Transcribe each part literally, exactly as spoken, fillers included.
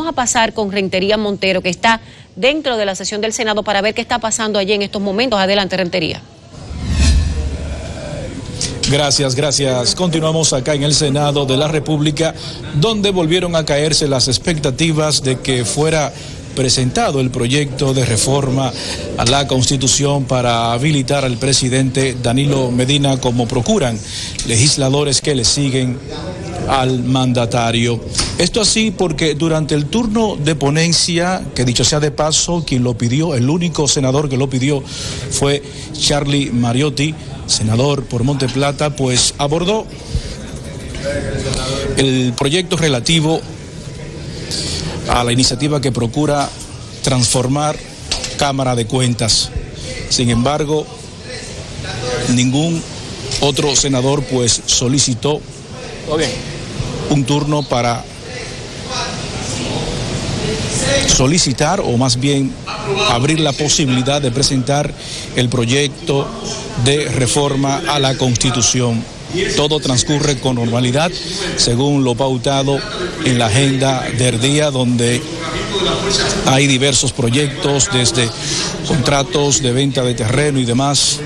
Vamos a pasar con Rentería Montero, que está dentro de la sesión del Senado, para ver qué está pasando allí en estos momentos. Adelante, Rentería. Gracias, gracias. Continuamos acá en el Senado de la República, donde volvieron a caerse las expectativas de que fuera presentado el proyecto de reforma a la Constitución para habilitar al presidente Danilo Medina, como procuran legisladores que le siguen al mandatario. Esto así porque durante el turno de ponencia, que dicho sea de paso, quien lo pidió, el único senador que lo pidió fue Charlie Mariotti, senador por Monte Plata, pues abordó el proyecto relativo a la iniciativa que procura transformar Cámara de Cuentas. Sin embargo, ningún otro senador pues solicitó un turno para solicitar, o más bien abrir la posibilidad de presentar el proyecto de reforma a la Constitución. Todo transcurre con normalidad, según lo pautado en la agenda del día, donde hay diversos proyectos, desde contratos de venta de terreno y demás.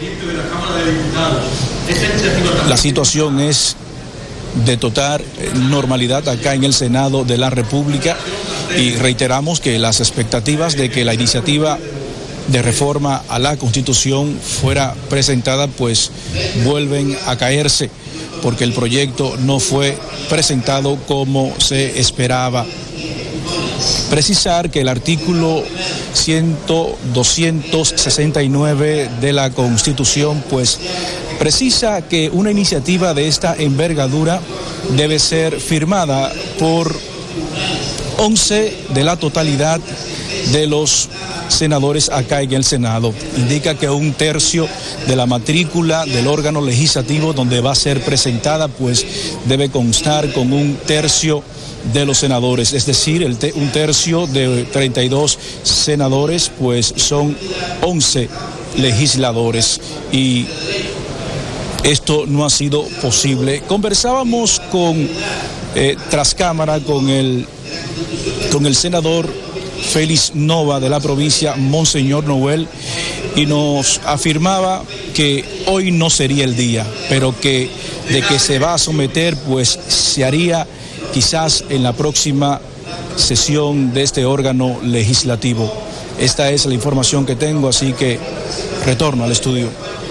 La situación es de total normalidad acá en el Senado de la República, y reiteramos que las expectativas de que la iniciativa de reforma a la Constitución fuera presentada pues vuelven a caerse, porque el proyecto no fue presentado como se esperaba. Precisar que el artículo doscientos sesenta y nueve de la Constitución pues precisa que una iniciativa de esta envergadura debe ser firmada por once de la totalidad de los senadores acá en el Senado. Indica que un tercio de la matrícula del órgano legislativo donde va a ser presentada pues debe constar con un tercio de los senadores, es decir, el te un tercio de treinta y dos senadores pues son once legisladores, y esto no ha sido posible. Conversábamos con eh, tras cámara con el con el senador Félix Nova de la provincia Monseñor Noel, y nos afirmaba que hoy no sería el día, pero que de que se va a someter pues se haría quizás en la próxima sesión de este órgano legislativo. Esta es la información que tengo, así que retorno al estudio.